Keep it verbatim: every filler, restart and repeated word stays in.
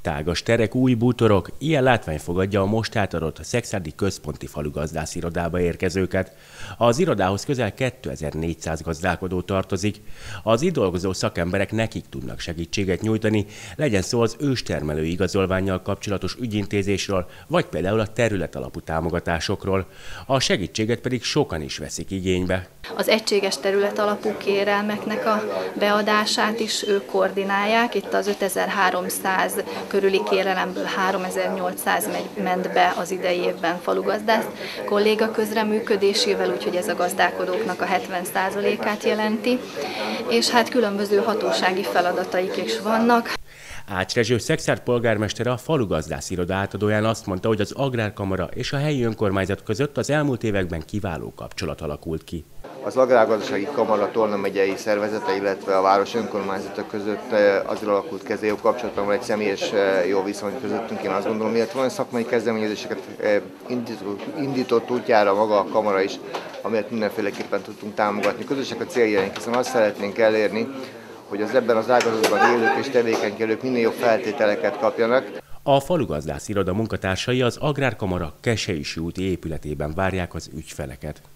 Tágas terek, új bútorok, ilyen látvány fogadja a most átadott Szekszárdi Központi Falugazdász Irodába érkezőket. Az irodához közel kétezer-négyszáz gazdálkodó tartozik. Az itt dolgozó szakemberek nekik tudnak segítséget nyújtani, legyen szó az őstermelői igazolvánnyal kapcsolatos ügyintézésről, vagy például a területalapú támogatásokról. A segítséget pedig sokan is veszik igénybe. Az egységes területalapú kérelmeknek a beadását is ők koordinálják. Itt az ötezer-háromszáz körüli kérelemből háromezer-nyolcszáz ment be az idei évben falugazdász kolléga közreműködésével, úgyhogy ez a gazdálkodóknak a hetven százalékát jelenti, és hát különböző hatósági feladataik is vannak. Ács Rezső Szekszárd polgármestere a falugazdász iroda átadóján azt mondta, hogy az Agrárkamara és a helyi önkormányzat között az elmúlt években kiváló kapcsolat alakult ki. Az Agrárgazdasági Kamara Tolna megyei szervezete, illetve a város önkormányzata között azért alakult ki jó kapcsolatban, van egy személyes jó viszony közöttünk, én azt gondolom, illetve olyan szakmai kezdeményezéseket indított, indított útjára maga a kamara is, amelyet mindenféleképpen tudtunk támogatni. Közösek a céljaink, hiszen azt szeretnénk elérni, hogy az ebben az ágazatban élők és tevékenykedők minél jobb feltételeket kapjanak. A falugazdász iroda munkatársai az Agrárkamara Keselyisi úti épületében várják az ügyfeleket.